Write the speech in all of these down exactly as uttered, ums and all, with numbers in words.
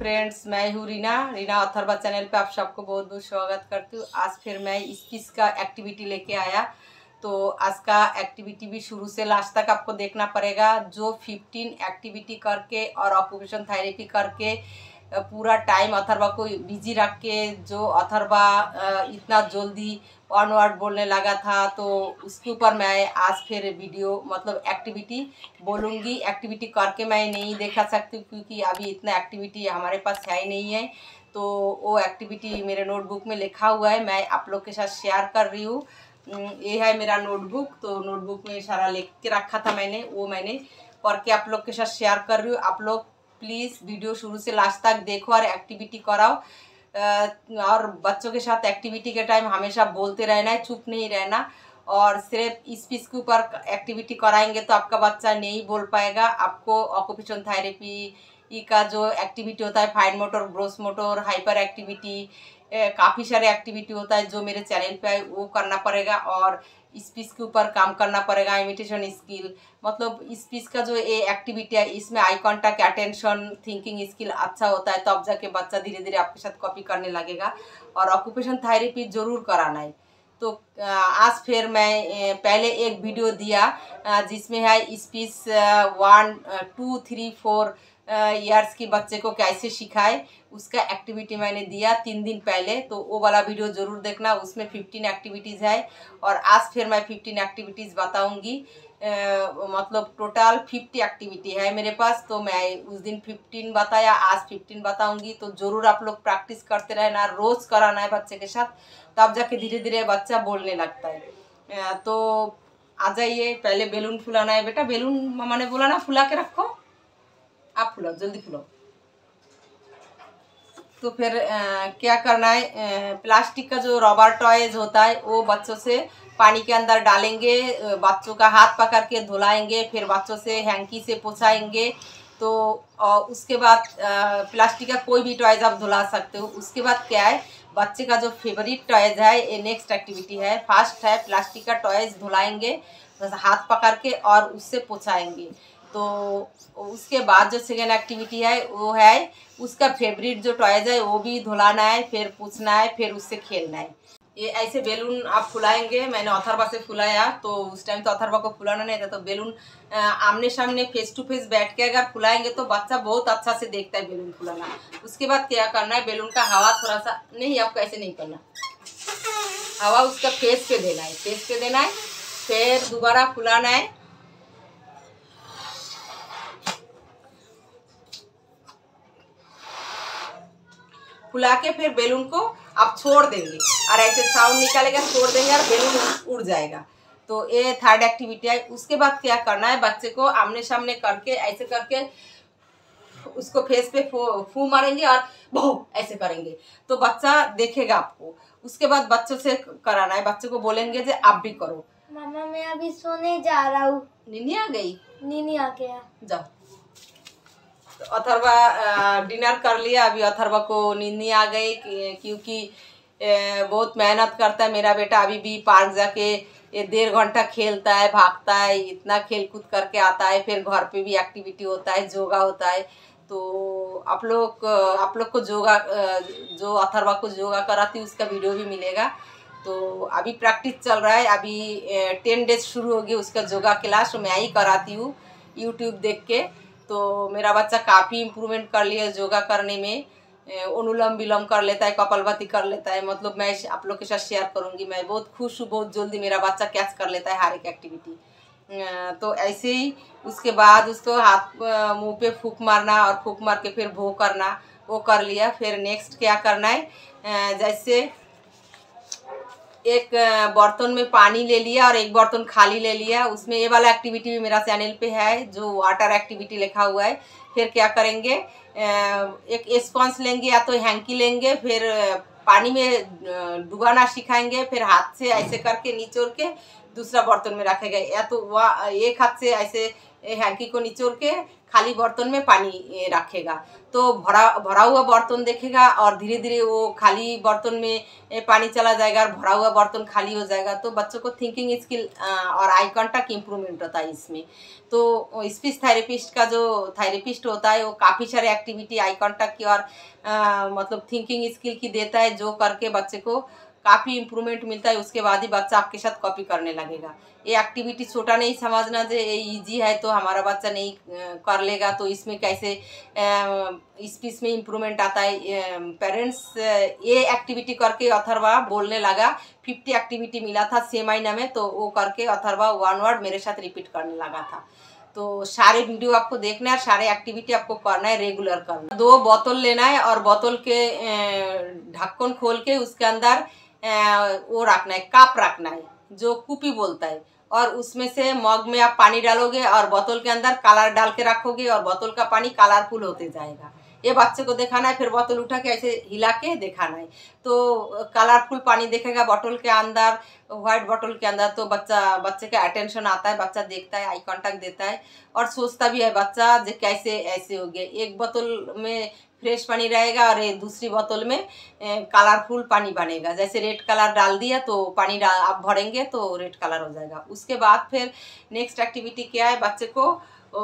Friends, मैं हूँ Reena Reena Atharva channel पे आप सबको बहुत बहुत स्वागत करती हूँ। आज फिर मैं स्पीच का एक्टिविटी लेके आया। तो आज का एक्टिविटी भी शुरू से लास्ट तक आपको देखना पड़ेगा। जो पंद्रह एक्टिविटी करके और ऑक्यूपेशन थेरेपी करके पूरा टाइम अथर्वा को बिजी रख के जो अथर्वा इतना जल्दी वन वर्ड बोलने लगा था, तो उसके ऊपर मैं आज फिर वीडियो मतलब एक्टिविटी बोलूँगी। एक्टिविटी करके मैं नहीं दिखा सकती क्योंकि अभी इतना एक्टिविटी हमारे पास है ही नहीं है। तो वो एक्टिविटी मेरे नोटबुक में लिखा हुआ है, मैं आप लोग के साथ शेयर कर रही हूँ। ये है मेरा नोटबुक। तो नोटबुक में सारा लिख के रखा था मैंने, वो मैंने पढ़ के आप लोग के साथ शेयर कर रही हूँ। आप लोग प्लीज़ वीडियो शुरू से लास्ट तक देखो और एक्टिविटी कराओ। और बच्चों के साथ एक्टिविटी के टाइम हमेशा बोलते रहना है, चुप नहीं रहना। और सिर्फ स्पीच के ऊपर एक्टिविटी कराएंगे तो आपका बच्चा नहीं बोल पाएगा। आपको ऑक्यूपेशन थेरेपी का जो एक्टिविटी होता है, fine motor, gross motor, hyper activity, काफ़ी सारे एक्टिविटी होता है जो मेरे चैनल पे है, वो करना पड़ेगा। और स्पीच के ऊपर काम करना पड़ेगा, इमिटेशन स्किल। मतलब स्पीच का जो ये एक्टिविटी है, इसमें eye contact, attention, thinking skill अच्छा होता है, तब तो जाके बच्चा धीरे धीरे आपके साथ कॉपी करने लगेगा। और ऑक्यूपेशन थेरेपी जरूर कराना है। तो आज फिर मैं पहले एक वीडियो दिया जिसमें है speech one two three four years की बच्चे को कैसे सिखाए, उसका एक्टिविटी मैंने दिया तीन दिन पहले। तो वो वाला वीडियो ज़रूर देखना, उसमें पंद्रह एक्टिविटीज़ है। और आज फिर मैं पंद्रह एक्टिविटीज़ बताऊंगी। मतलब टोटल पचास एक्टिविटी है मेरे पास। तो मैं उस दिन पंद्रह बताया, आज पंद्रह बताऊंगी। तो ज़रूर आप लोग प्रैक्टिस करते रहना, रोज़ कराना है बच्चे के साथ, तब जाके धीरे धीरे बच्चा बोलने लगता है। तो आ जाइए, पहले बैलून फुलाना है। बेटा बैलून मामा ने बोला ना फुला के रखो, आप फुलाओ, जल्दी फुलाओ। तो फिर आ, क्या करना है, प्लास्टिक का जो रबर टॉयज होता है वो बच्चों से पानी के अंदर डालेंगे, बच्चों का हाथ पकड़ के धुलाएंगे, फिर बच्चों से हैंकी से पोछाएंगे। तो आ, उसके बाद प्लास्टिक का कोई भी टॉयज आप धुला सकते हो। उसके बाद क्या है, बच्चे का जो फेवरेट टॉयज है, ये नेक्स्ट एक्टिविटी है। फर्स्ट है प्लास्टिक का टॉयज धुलाएंगे हाथ पकड़ के और उससे पोछाएंगे। तो उसके बाद जो सेकेंड एक्टिविटी है वो है उसका फेवरेट जो टॉयज है वो भी धुलाना है, फिर पूछना है, फिर उससे खेलना है। ये ऐसे बैलून आप फुलाएंगे। मैंने अथर्वा से फुलाया, तो उस टाइम तो अथर्वा को फुलाना नहीं था। तो बैलून आमने सामने फेस टू फेस बैठ के अगर फुलाएंगे तो बच्चा बहुत अच्छा से देखता है बैलून फुलाना। उसके बाद क्या करना है, बैलून का हवा थोड़ा सा नहीं, आपको ऐसे नहीं करना, हवा उसका फेस पे देना है, फेस पे देना है, फिर दोबारा फुलाना है। फुला के फिर बैलून को आप छोड़ देंगे और ऐसे साउंड निकालेगा, छोड़ देंगे और बैलून उड़ जाएगा। तो ये थर्ड एक्टिविटी है। उसके बाद क्या करना है, बच्चे को आमने सामने करके ऐसे करके उसको फेस पे फू मारेंगे और बहुत ऐसे करेंगे तो बच्चा देखेगा आपको। उसके बाद बच्चों से कराना है, बच्चे को बोलेंगे जो आप भी करो। मामा मैं अभी सोने जा रहा हूँ। नीनी आ गई? नीनी आ गया। जाओ। तो अथर्वा डिनर कर लिया, अभी अथर्वा को नींद नहीं आ गई क्योंकि बहुत मेहनत करता है मेरा बेटा। अभी भी पार्क जाके डेढ़ घंटा खेलता है, भागता है, इतना खेल कूद करके आता है। फिर घर पे भी एक्टिविटी होता है, योगा होता है। तो आप लोग आप लोग को योगा, जो अथर्वा को योगा कराती है उसका वीडियो भी मिलेगा। तो अभी प्रैक्टिस चल रहा है, अभी टेन डेज शुरू होगी उसका योगा क्लास, मैं ही कराती हूँ यूट्यूब देख के। तो मेरा बच्चा काफ़ी इम्प्रूवमेंट कर लिया योगा करने में, अनुलोम विलोम कर लेता है, कपालभाति कर लेता है। मतलब मैं आप लोग के साथ शेयर करूंगी। मैं बहुत खुश हूँ, बहुत जल्दी मेरा बच्चा कैच कर लेता है हर एक एक्टिविटी। तो ऐसे ही उसके बाद उसको हाथ मुंह पे फूंक मारना और फूंक मार के फिर भो करना, वो कर लिया। फिर नेक्स्ट क्या करना है, जैसे एक बर्तन में पानी ले लिया और एक बर्तन खाली ले लिया, उसमें ये वाला एक्टिविटी भी मेरा चैनल पे है जो वाटर एक्टिविटी लिखा हुआ है। फिर क्या करेंगे, एक स्पंज लेंगे या तो हैंकी लेंगे, फिर पानी में डुबाना सिखाएंगे, फिर हाथ से ऐसे करके निचोड़ के दूसरा बर्तन में रखेगा, या तो वह एक हाथ से ऐसे हैंकी को निचोड़ के खाली बर्तन में पानी रखेगा। तो भरा भरा हुआ बर्तन देखेगा और धीरे धीरे वो खाली बर्तन में पानी चला जाएगा और भरा हुआ बर्तन खाली हो जाएगा। तो बच्चों को थिंकिंग स्किल और आई कांटेक्ट इम्प्रूवमेंट होता है इसमें। तो स्पीच थेरेपिस्ट का जो थेरेपिस्ट होता है वो काफ़ी सारे एक्टिविटी आई कांटेक्ट की और आ, मतलब थिंकिंग स्किल की देता है, जो करके बच्चे को काफ़ी इम्प्रूवमेंट मिलता है। उसके बाद ही बच्चा आपके साथ कॉपी करने लगेगा। ये एक्टिविटी छोटा नहीं समझना जो ये ईजी है तो हमारा बच्चा नहीं कर लेगा, तो इसमें कैसे स्पीच में इम्प्रूवमेंट आता है। पेरेंट्स ये एक्टिविटी करके अथर्वा बोलने लगा। फिफ्टी एक्टिविटी मिला था छः महीना में, तो वो करके अथर्वा वन वर्ड मेरे साथ रिपीट करने लगा था। तो सारे वीडियो आपको देखना है और सारे एक्टिविटी आपको करना है, रेगुलर करना। दो बोतल लेना है और बोतल के ढक्कन खोल के उसके अंदर वो रखना है, कप रखना है जो कुपी बोलता है, और उसमें से मग में आप पानी डालोगे और बोतल के अंदर कलर डाल के रखोगे और बोतल का पानी कलरफुल होते जाएगा। ये बच्चे को दिखाना है, फिर बोतल उठा के ऐसे हिला के दिखाना है। तो कलरफुल पानी देखेगा बोतल के अंदर, व्हाइट बोतल के अंदर, तो बच्चा बच्चे का अटेंशन आता है, बच्चा देखता है, आई कांटेक्ट देता है और सोचता भी है बच्चा जो कैसे ऐसे हो गया। एक बोतल में फ्रेश पानी रहेगा और ये दूसरी बोतल में कलरफुल पानी बनेगा। जैसे रेड कलर डाल दिया तो पानी आप भरेंगे तो रेड कलर हो जाएगा। उसके बाद फिर नेक्स्ट एक्टिविटी क्या है, बच्चे को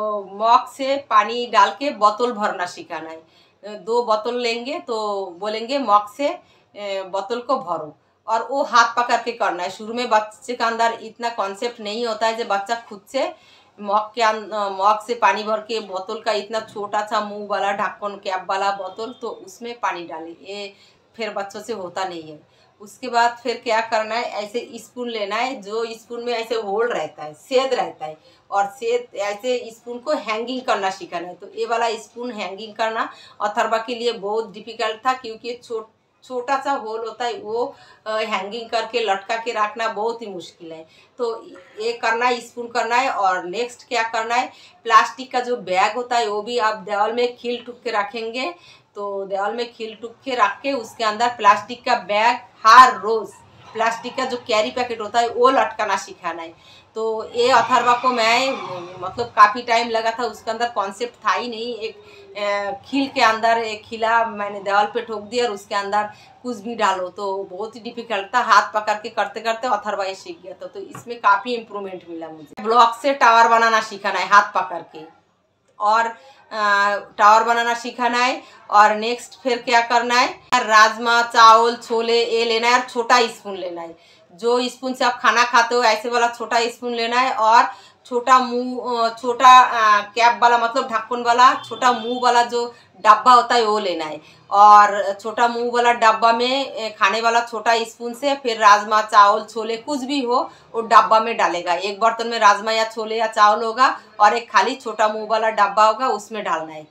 मग से पानी डाल के बोतल भरना सिखाना है। दो बोतल लेंगे तो बोलेंगे मग से बोतल को भरो, और वो हाथ पकड़ के करना है। शुरू में बच्चे के अंदर इतना कॉन्सेप्ट नहीं होता है जो बच्चा खुद से मग के मग से पानी भर के बोतल का इतना छोटा सा मुंह वाला ढक्कन कैप वाला बोतल तो उसमें पानी डाले, ये फिर बच्चों से होता नहीं है। उसके बाद फिर क्या करना है, ऐसे स्पून लेना है जो स्पून में ऐसे होल रहता है, सेद रहता है, और सेद ऐसे स्पून को हैंगिंग करना सीखना है। तो ये वाला स्पून हैंगिंग करना अथर्वा के लिए बहुत डिफिकल्ट था, क्योंकि छोट छोटा सा होल होता है, वो हैंगिंग करके लटका के रखना बहुत ही मुश्किल है। तो ये करना है, स्पून करना है। और नेक्स्ट क्या करना है, प्लास्टिक का जो बैग होता है वो भी आप दीवार में खील ठुक के रखेंगे। तो दीवार में खील ठुक के रख के उसके अंदर प्लास्टिक का बैग, हर रोज़ प्लास्टिक का जो कैरी पैकेट होता है वो लटकाना सिखाना है। तो ये अथर्वा को मैं मतलब काफ़ी टाइम लगा था, उसके अंदर कॉन्सेप्ट था ही नहीं। एक खील के अंदर एक खिला मैंने दीवार पे ठोक दिया और उसके अंदर कुछ भी डालो, तो बहुत ही डिफिकल्ट था। हाथ पकड़ के करते करते अथर्वा ये सीख गया था। तो इसमें काफ़ी इम्प्रूवमेंट मिला मुझे। ब्लॉक से टावर बनाना सीखाना है हाथ पकड़ के, और टावर बनाना सीखाना है। और नेक्स्ट फिर क्या करना है, राजमा चावल छोले ये लेना है और छोटा स्पून लेना है। जो स्पून से आप खाना खाते हो ऐसे वाला छोटा स्पून लेना है, और छोटा मुंह छोटा कैप वाला मतलब ढक्कन वाला छोटा मुंह वाला जो डब्बा होता है वो लेना है। और छोटा मुंह वाला डब्बा में खाने वाला छोटा स्पून से फिर राजमा चावल छोले कुछ भी हो वो डब्बा में डालेगा। एक बर्तन में राजमा या छोले या चावल होगा और एक खाली छोटा मुंह वाला डब्बा होगा, उसमें डालना है।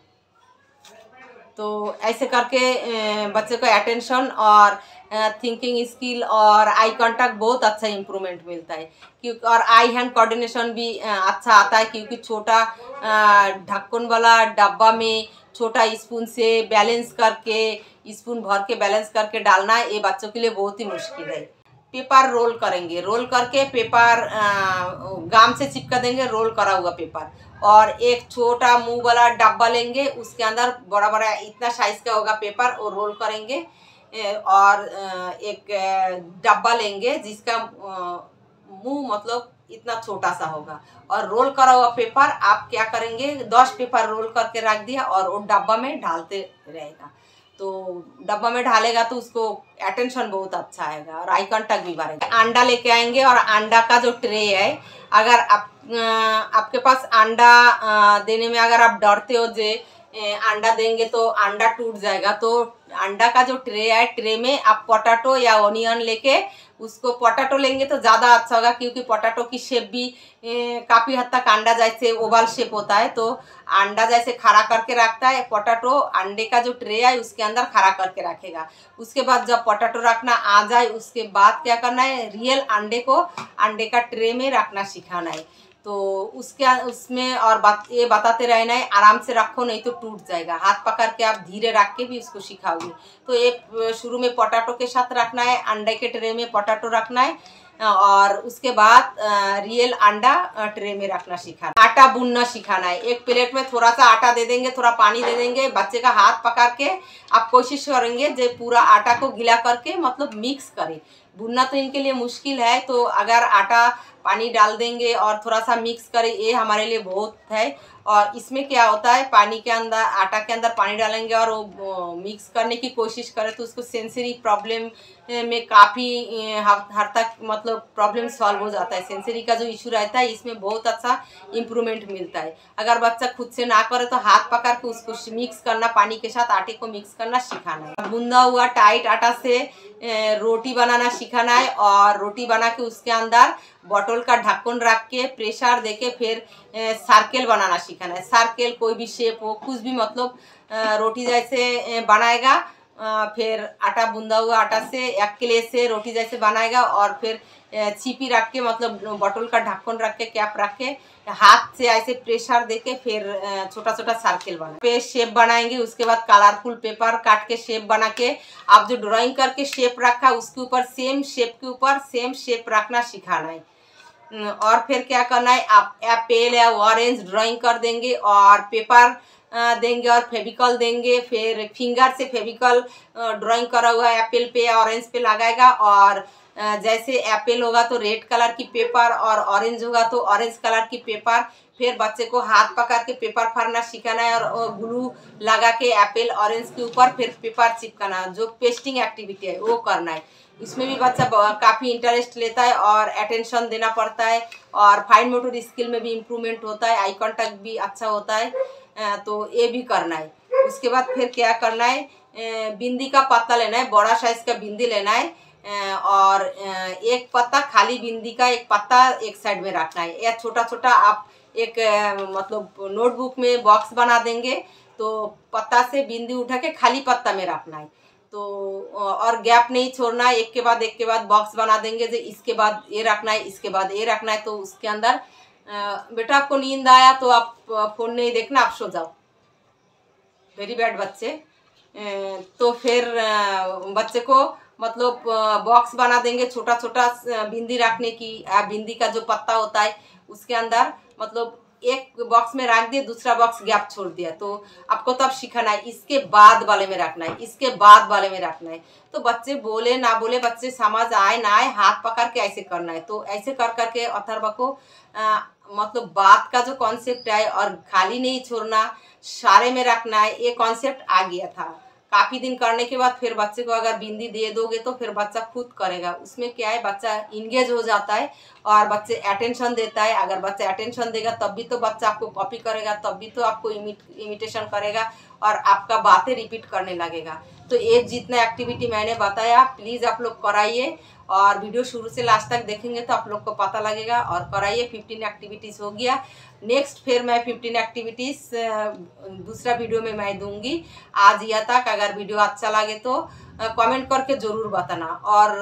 तो ऐसे करके बच्चे को अटेंशन और थिंकिंग स्किल और आई कांटेक्ट बहुत अच्छा इम्प्रूवमेंट मिलता है, क्योंकि और आई हैंड कोऑर्डिनेशन भी अच्छा आता है, क्योंकि छोटा ढक्कन वाला डब्बा में छोटा स्पून से बैलेंस करके स्पून भर के बैलेंस करके डालना है, ये बच्चों के लिए बहुत ही मुश्किल है। पेपर रोल करेंगे, रोल करके पेपर गाम से चिपका देंगे, रोल करा हुआ पेपर। और एक छोटा मुंह वाला डब्बा लेंगे, उसके अंदर बड़ा बड़ा इतना साइज का होगा पेपर, और रोल करेंगे। और एक डब्बा लेंगे जिसका मुंह मतलब इतना छोटा सा होगा, और रोल करा हुआ पेपर आप क्या करेंगे, दस पेपर रोल करके रख दिया और वो डब्बा में डालते रहेगा। तो डब्बा में ढालेगा तो उसको अटेंशन बहुत अच्छा आएगा और आई कांटेक्ट भी बढ़ेगा। अंडा लेके आएंगे, और अंडा का जो ट्रे है, अगर आप आपके पास अंडा देने में अगर आप डरते हो जे अंडा देंगे तो अंडा टूट जाएगा, तो अंडा का जो ट्रे है, ट्रे में आप पोटैटो या ऑनियन लेके उसको, पोटैटो लेंगे तो ज़्यादा अच्छा होगा, क्योंकि पोटैटो की शेप भी काफ़ी हद तक अंडा जैसे ओवल शेप होता है, तो अंडा जैसे खड़ा करके रखता है पोटैटो, अंडे का जो ट्रे है उसके अंदर खड़ा करके रखेगा। उसके बाद जब पोटैटो रखना आ जाए उसके बाद क्या करना है, रियल अंडे को अंडे का ट्रे में रखना सिखाना है। तो उसके उसमें और बात ये बताते रहना है, आराम से रखो नहीं तो टूट जाएगा। हाथ पकड़ के आप धीरे रख के भी उसको सिखाओगे। तो ये शुरू में पोटैटो के साथ रखना है, अंडे के ट्रे में पोटैटो रखना है, और उसके बाद रियल अंडा ट्रे में रखना सिखाना। आटा बुनना सिखाना है। एक प्लेट में थोड़ा सा आटा दे देंगे, थोड़ा पानी दे देंगे, बच्चे का हाथ पकड़ के आप कोशिश करेंगे जो पूरा आटा को गीला करके मतलब मिक्स करें। बुनना तो इनके लिए मुश्किल है, तो अगर आटा पानी डाल देंगे और थोड़ा सा मिक्स करें, ये हमारे लिए बहुत है। और इसमें क्या होता है, पानी के अंदर आटा के अंदर पानी डालेंगे और वो मिक्स करने की कोशिश करें तो उसको सेंसरी प्रॉब्लम में काफ़ी हद तक मतलब प्रॉब्लम सॉल्व हो जाता है। सेंसरी का जो इशू रहता है इसमें बहुत अच्छा इम्प्रूवमेंट मिलता है। अगर बच्चा खुद से ना करे तो हाथ पकड़ के उसको मिक्स करना, पानी के साथ आटे को मिक्स करना सिखाना है। बुंदा हुआ टाइट आटा से रोटी बनाना सिखाना है और रोटी बना के उसके अंदर बॉटल का ढक्कन रख के प्रेशर देके फिर सर्कल बनाना सिखाना है। सर्कल कोई भी शेप हो, कुछ भी मतलब रोटी जैसे बनाएगा, फिर आटा बुंदा हुआ आटा से एक किले से रोटी जैसे बनाएगा और फिर छिपी रख के मतलब बॉटल का ढक्कन रख के कैप रख के हाथ से ऐसे प्रेशर देके फिर छोटा छोटा सर्कल बना पे शेप बनाएंगे। उसके बाद कलरफुल पेपर काट के शेप बना के आप जो ड्राइंग करके शेप रखा उसके ऊपर सेम शेप के ऊपर सेम शेप रखना सिखाना है। और फिर क्या करना है, आप एप्पल या ऑरेंज ड्राइंग कर देंगे और पेपर देंगे और फेविकॉल देंगे, फिर फिंगर से फेविकॉल ड्राइंग करा हुआ एप्पल पे या ऑरेंज पे लगाएगा और जैसे एप्पल होगा तो रेड कलर की पेपर और ऑरेंज होगा तो ऑरेंज कलर की पेपर। फिर बच्चे को हाथ पकड़ के पेपर फाड़ना सिखाना है और ग्लू लगा के एप्पल ऑरेंज के ऊपर फिर पेपर चिपकाना, जो पेस्टिंग एक्टिविटी है वो करना है। इसमें भी बच्चा काफ़ी इंटरेस्ट लेता है और अटेंशन देना पड़ता है और फाइन मोटर स्किल में भी इम्प्रूवमेंट होता है, आई कांटेक्ट भी अच्छा होता है, तो ये भी करना है। उसके बाद फिर क्या करना है, बिंदी का पत्ता लेना है, बड़ा साइज का बिंदी लेना है और एक पत्ता खाली बिंदी का एक पत्ता एक साइड में रखना है। या छोटा छोटा आप एक मतलब नोटबुक में बॉक्स बना देंगे तो पत्ता से बिंदी उठा के खाली पत्ता में रखना है, तो और गैप नहीं छोड़ना है। एक के बाद एक के बाद बॉक्स बना देंगे जो इसके बाद ये रखना है, इसके बाद ये रखना है। तो उसके अंदर बेटा आपको नींद आया तो आप फ़ोन नहीं देखना, आप सो जाओ, वेरी बैड बच्चे। तो फिर बच्चे को मतलब बॉक्स बना देंगे छोटा छोटा बिंदी रखने की। बिंदी का जो पत्ता होता है उसके अंदर मतलब एक बॉक्स में रख दिया, दूसरा बॉक्स गैप छोड़ दिया, तो आपको तब सिखाना है इसके बाद वाले में रखना है, इसके बाद वाले में रखना है। तो बच्चे बोले ना बोले, बच्चे समझ आए ना आए, हाथ पकड़ के ऐसे करना है। तो ऐसे कर करके अथर्व को आ, मतलब बात का जो कॉन्सेप्ट है और खाली नहीं छोड़ना, सारे में रखना है, ये कॉन्सेप्ट आ गया था। काफ़ी दिन करने के बाद फिर बच्चे को अगर बिंदी दे दोगे तो फिर बच्चा खुद करेगा। उसमें क्या है, बच्चा इंगेज हो जाता है और बच्चे अटेंशन देता है। अगर बच्चा अटेंशन देगा तब भी तो बच्चा आपको कॉपी करेगा, तब भी तो आपको इमिट इमिटेशन करेगा और आपका बातें रिपीट करने लगेगा। तो ये जितना एक्टिविटी मैंने बताया प्लीज़ आप लोग कराइए और वीडियो शुरू से लास्ट तक देखेंगे तो आप लोग को पता लगेगा। और कराइए, फिफ्टीन एक्टिविटीज़ हो गया। नेक्स्ट फिर मैं फिफ्टीन एक्टिविटीज़ दूसरा वीडियो में मैं दूंगी। आज या तक अगर वीडियो अच्छा लगे तो कमेंट करके ज़रूर बताना। और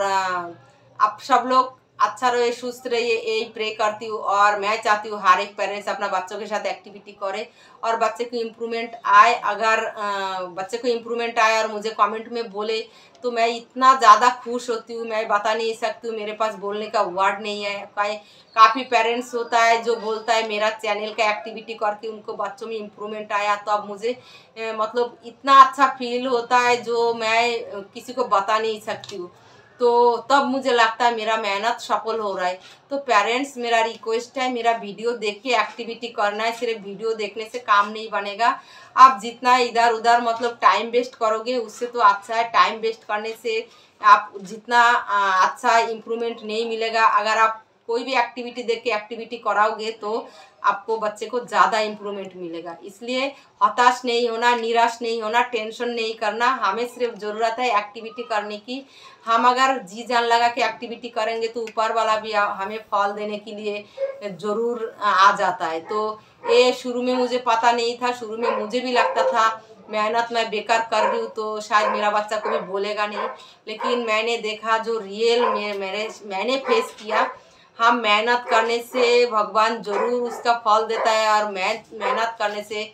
आप सब लोग अच्छा रहिए, सुस्त रहिए, यही प्रे करती हूँ। और मैं चाहती हूँ हर एक पेरेंट्स अपना बच्चों के साथ एक्टिविटी करे और बच्चे को इम्प्रूवमेंट आए। अगर बच्चे को इम्प्रूवमेंट आए और मुझे कमेंट में बोले तो मैं इतना ज़्यादा खुश होती हूँ, मैं बता नहीं सकती हूँ, मेरे पास बोलने का वर्ड नहीं है। काफ़ी पेरेंट्स होता है जो बोलता है मेरा चैनल का एक्टिविटी करके उनको बच्चों में इम्प्रूवमेंट आया, तो अब मुझे ए, मतलब इतना अच्छा फील होता है जो मैं किसी को बता नहीं सकती हूँ। तो तब मुझे लगता है मेरा मेहनत सफल हो रहा है। तो पेरेंट्स मेरा रिक्वेस्ट है, मेरा वीडियो देख के एक्टिविटी करना है। सिर्फ वीडियो देखने से काम नहीं बनेगा। आप जितना इधर उधर मतलब टाइम वेस्ट करोगे उससे तो अच्छा है, टाइम वेस्ट करने से आप जितना अच्छा इम्प्रूवमेंट नहीं मिलेगा। अगर आप कोई भी एक्टिविटी देख के एक्टिविटी कराओगे तो आपको बच्चे को ज़्यादा इम्प्रूवमेंट मिलेगा। इसलिए हताश नहीं होना, निराश नहीं होना, टेंशन नहीं करना। हमें सिर्फ ज़रूरत है एक्टिविटी करने की। हम अगर जी जान लगा के एक्टिविटी करेंगे तो ऊपर वाला भी हमें फल देने के लिए ज़रूर आ जाता है। तो ये शुरू में मुझे पता नहीं था, शुरू में मुझे भी लगता था मेहनत मैं बेकार कर रही हूँ तो शायद मेरा बच्चा कभी बोलेगा नहीं। लेकिन मैंने देखा जो रियल में मेरे मैंने फेस किया, हम मेहनत करने से भगवान जरूर उसका फल देता है और मैं मेहनत करने से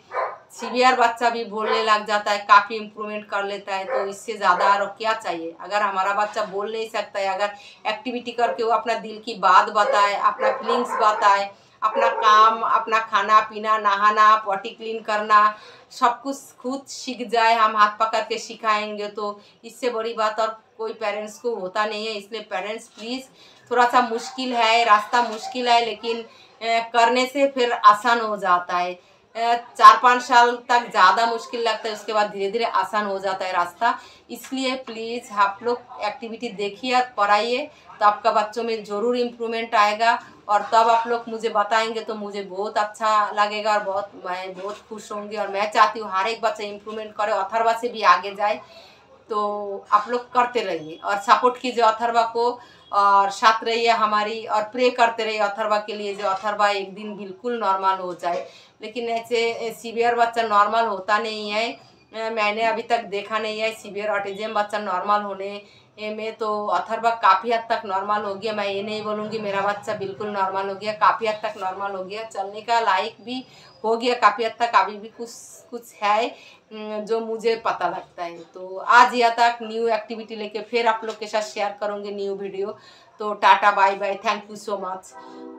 सीवियर बच्चा भी बोलने लग जाता है, काफ़ी इम्प्रूवमेंट कर लेता है। तो इससे ज़्यादा और क्या चाहिए। अगर हमारा बच्चा बोल नहीं सकता है, अगर एक्टिविटी करके वो अपना दिल की बात बताए, अपना फीलिंग्स बताए, अपना काम, अपना खाना पीना, नहाना, पॉटी क्लीन करना, सब कुछ खुद सीख जाए, हम हाथ पकड़ के सिखाएंगे, तो इससे बड़ी बात और कोई पेरेंट्स को होता नहीं है। इसलिए पेरेंट्स प्लीज़, थोड़ा सा मुश्किल है, रास्ता मुश्किल है, लेकिन करने से फिर आसान हो जाता है। चार पाँच साल तक ज़्यादा मुश्किल लगता है, उसके बाद धीरे धीरे आसान हो जाता है रास्ता। इसलिए प्लीज़ आप लोग एक्टिविटी देखिए और पढ़ाइए, तो आपका बच्चों में ज़रूर इम्प्रूवमेंट आएगा। और तब आप लोग मुझे बताएंगे तो मुझे बहुत अच्छा लगेगा और बहुत मैं बहुत खुश होंगी। और मैं चाहती हूँ हर एक बच्चा इम्प्रूवमेंट करे, अथर्वा से भी आगे जाए। तो आप लोग करते रहिए और सपोर्ट कीजिए अथर्वा को, और साथ रहिए हमारी, और प्रे करते रहिए अथर्वा के लिए, जो अथर्वा एक दिन बिल्कुल नॉर्मल हो जाए। लेकिन ऐसे सीवियर बच्चा नॉर्मल होता नहीं है, मैंने अभी तक देखा नहीं है सीवियर ऑटिज्म बच्चा नॉर्मल होने में। तो अथर्वा काफ़ी हद तक नॉर्मल हो गया। मैं ये नहीं बोलूँगी मेरा बच्चा बिल्कुल नॉर्मल हो गया, काफ़ी हद तक नॉर्मल हो गया, चलने का लायक भी हो गया काफ़ी हद तक। अभी भी कुछ कुछ है जो मुझे पता लगता है। तो आज यहाँ तक न्यू एक्टिविटी लेके फिर आप लोग के साथ शेयर करूँगी न्यू वीडियो। तो टाटा bye bye, thank you so much.